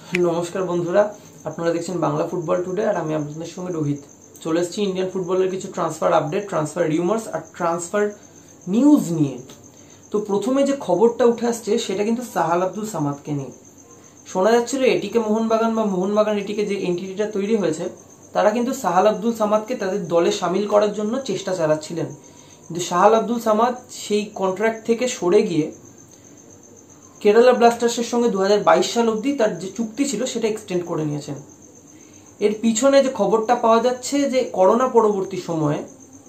নমস্কার বন্ধুরা, আপনারা দেখছেন বাংলা ফুটবল টুডে আর আমি আপনাদের সঙ্গে রোহিত। চলে এসেছি ইন্ডিয়ান ফুটবলের কিছু ট্রান্সফার আপডেট, ট্রান্সফার রিউমার্স আর ট্রান্সফার নিউজ নিয়ে। তো প্রথমে যে খবরটা উঠে আসছে সেটা কিন্তু সাহাল আব্দুল সামাদকে নিয়ে। শোনা যাচ্ছিল এটিকে মোহনবাগান বা মোহনবাগান এটিকে যে এন্টিটিটা তৈরি হয়েছে তারা কিন্তু সাহাল আব্দুল সামাদকে তাদের দলে সামিল করার জন্য চেষ্টা চালাচ্ছিলেন, কিন্তু সাহাল আব্দুল সামাদ সেই কন্ট্রাক্ট থেকে সরে গিয়ে কেরালা ব্লাস্টার্সের সঙ্গে 2022 সাল অবধি তার যে চুক্তি ছিল সেটা এক্সটেন্ড করে নিয়েছেন। এর পিছনে যে খবরটা পাওয়া যাচ্ছে যে করোনা পরবর্তী সময়ে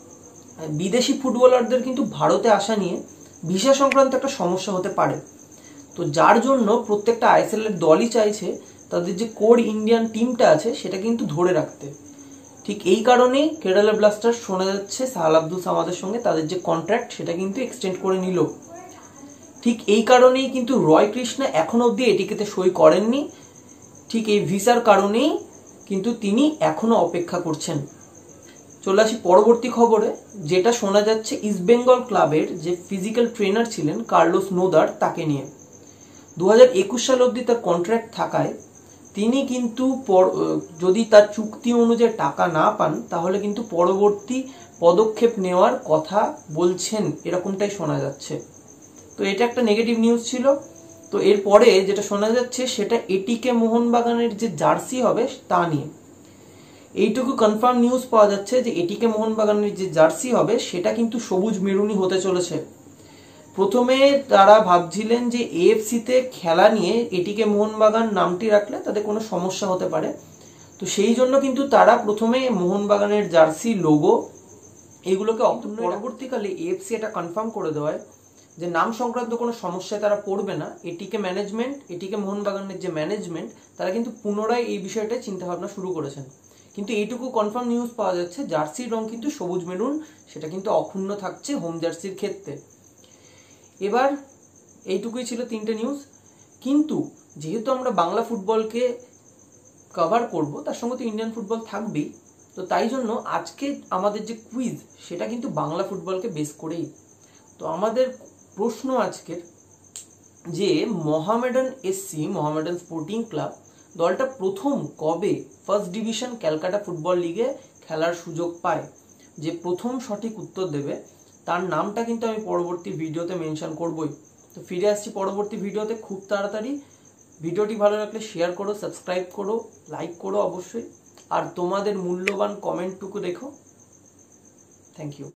বিদেশি ফুটবলারদের কিন্তু ভারতে আসা নিয়ে ভিসা সংক্রান্ত একটা সমস্যা হতে পারে। তো যার জন্য প্রত্যেকটা আইএসএল এর দলই চাইছে তাদের যে কোর ইন্ডিয়ান টিমটা আছে সেটা কিন্তু ধরে রাখতে। ঠিক এই কারণেই কেরালা ব্লাস্টার্স শোনা যাচ্ছে সাহাল আব্দুল সামাদের সঙ্গে তাদের যে কন্ট্রাক্ট সেটা কিন্তু এক্সটেন্ড করে নিল। ঠিক এই কারণেই কিন্তু রয় কৃষ্ণা এখনো অবধি এটিকেতে সই করেননি। ঠিক এই ভিসার কারণেই কিন্তু তিনি এখনো অপেক্ষা করছেন। চলে আসি পরবর্তী খবরে, যেটা শোনা যাচ্ছে ইস্টবেঙ্গল ক্লাবের যে ফিজিক্যাল ট্রেনার ছিলেন কার্লোস নোদার তাকে নিয়ে। 2021 সাল অবধি তার কন্ট্রাক্ট থাকায় তিনি কিন্তু যদি তার চুক্তি অনুযায়ী টাকা না পান তাহলে কিন্তু পরবর্তী পদক্ষেপ নেওয়ার কথা বলছেন, এরকমটাই শোনা যাচ্ছে। তো এটা একটা নেগেটিভ নিউজ ছিল। তো এরপরে যেটা শোনা যাচ্ছে সেটা এটিকে মোহনবাগানের যে জার্সি হবে তা নিয়ে। এইটুকু কনফার্ম নিউজ পাওয়া যাচ্ছে যে এটিকে মোহনবাগানের যে জার্সি হবে সেটা কিন্তু সবুজ মেরুনি হতে চলেছে। প্রথমে তারা ভাবছিলেন যে এএফসিতে খেলা নিয়ে এটিকে মোহনবাগান নামটি রাখলে তাদের কোনো সমস্যা হতে পারে। তো সেই জন্য কিন্তু তারা প্রথমে মোহনবাগানের জার্সি, লোগো এগুলোকে পরবর্তীকালে এএফসি এটা কনফার্ম করে দেওয়ায় যে নাম সংক্রান্ত কোনো সমস্যায় তারা পড়বে না। এটিকে ম্যানেজমেন্ট, এটিকে মোহনবাগানের যে ম্যানেজমেন্ট তারা কিন্তু পুনরায় এই বিষয়টাই চিন্তাভাবনা শুরু করেছেন। কিন্তু এইটুকু কনফার্ম নিউজ পাওয়া যাচ্ছে জার্সির রং কিন্তু সবুজ মেরুন, সেটা কিন্তু অক্ষুণ্ণ থাকছে হোম জার্সির ক্ষেত্রে। এবার এইটুকুই ছিল তিনটে নিউজ, কিন্তু যেহেতু আমরা বাংলা ফুটবলকে কভার করব তার সঙ্গে তো ইন্ডিয়ান ফুটবল থাকবেই। তো তাই জন্য আজকে আমাদের যে কুইজ সেটা কিন্তু বাংলা ফুটবলকে বেস করেই। তো আমাদের প্রশ্ন আজকের যে Mohammedan SC, Mohammedan sporting club দলটা প্রথম কবে ফার্স্ট ডিভিশন ক্যালকাটা ফুটবল লিগে খেলার সুযোগ পায়, যে প্রথম সঠিক উত্তর দেবে তার নামটা কিন্তু আমি পরবর্তী ভিডিওতে মেনশন করবই। তো ফিরে আসছি পরবর্তী ভিডিওতে খুব তাড়াতাড়ি। ভিডিওটি ভালো লাগলে শেয়ার করো, সাবস্ক্রাইব করো, লাইক করো অবশ্যই, আর তোমাদের মূল্যবান কমেন্টটুকু দেখো। Thank you.